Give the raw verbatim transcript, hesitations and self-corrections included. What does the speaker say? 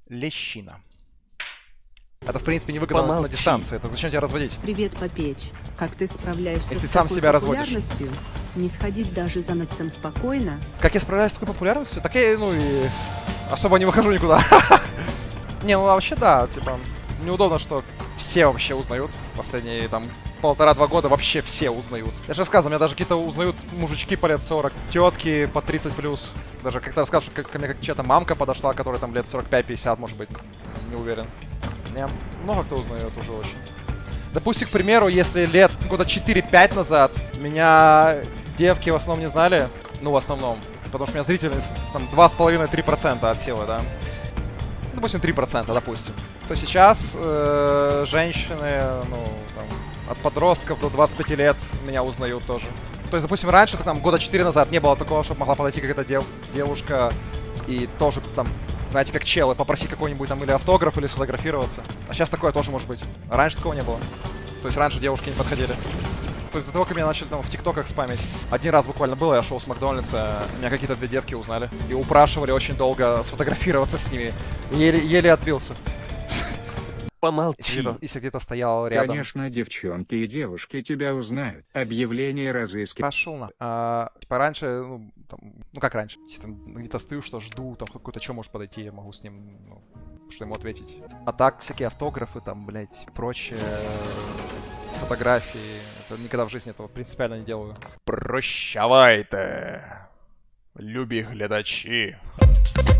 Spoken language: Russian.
Лещина. Это, в принципе, невыгодно Помолчи. на дистанции. Это зачем тебя разводить? Привет, Попечь. Как ты справляешься Если с сам такой себя разводишь. популярностью? Не сходить даже за нацем спокойно? Как я справляюсь с такой популярностью? Так я, ну и особо не выхожу никуда. Не, ну вообще да, типа, неудобно, что все вообще узнают. Последние там полтора-два года вообще все узнают. Я же рассказывал, меня даже какие-то узнают мужички по лет сорок, тетки по тридцать плюс. Даже как-то рассказывал, что ко мне как чья-то мамка подошла, которая там лет сорок пять-пятьдесят, может быть. Не уверен. Меня много кто узнает уже очень. Допустим, к примеру, если лет года четыре-пять назад меня девки в основном не знали, ну, в основном, потому что у меня зрительность там два с половиной — три процента от силы, да. Допустим, три процента, допустим. То сейчас э, женщины, ну, там, от подростков до двадцати пяти лет меня узнают тоже. То есть, допустим, раньше, там, года четыре назад не было такого, чтобы могла подойти какая-то дев девушка и тоже, там, знаете, как челы, попросить какой-нибудь там или автограф, или сфотографироваться. А сейчас такое тоже может быть. А раньше такого не было. То есть раньше девушки не подходили. То есть до того, как меня начали там в тиктоках спамить. Один раз буквально было, я шел с Макдональдса, меня какие-то две девки узнали. И упрашивали очень долго сфотографироваться с ними. Еле, еле отбился. Помолчи. Если где-то, если где-то стоял рядом. Конечно, девчонки и девушки тебя узнают. Объявление разыски. Пошел на. А, типа раньше, ну, там, ну как раньше, если там где-то стою, что жду, там какой-то что может подойти, я могу с ним, ну, что ему ответить. А так, всякие автографы, там, блять, прочее, фотографии, это никогда в жизни этого принципиально не делаю. Прощавайте, любі глядачі.